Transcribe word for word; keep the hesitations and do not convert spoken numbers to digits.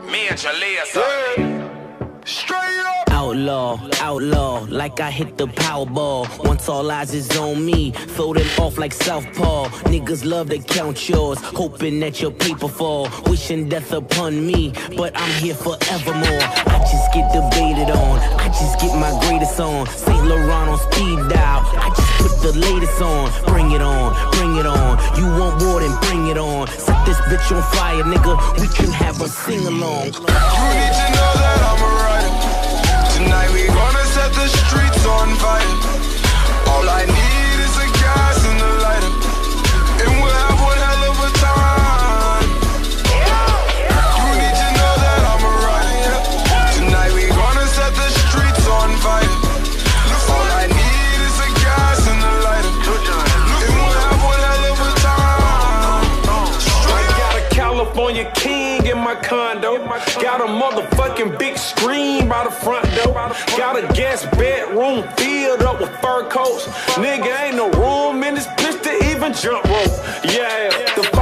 Me and Jalea, straight up. Outlaw, outlaw, like I hit the Powerball. Once all eyes is on me, throw them off like Southpaw. Niggas love to count yours, hoping that your paper fall. Wishing death upon me, but I'm here forevermore. I just get debated on, I just get my greatest on. Saint Laurent on speed dial, I just put the latest on. Bring it on, bring it on, you want more than bring it on. Set this bitch on fire, nigga, we can have a sing-along. You need to know that I'm a rider. Tonight we gonna set the streets on fire. All I need is a gas and a lighter, and we'll have one hell of a time. You need to know that I'm a rider. Tonight we gonna set the streets on fire. All I need is a gas and a lighter, and we'll have one hell of a time. I got a California king in my condo. Got a motherfucking big screen by the front door. Got a guest bedroom filled up with fur coats. Nigga, ain't no room in this bitch to even jump rope. Yeah, the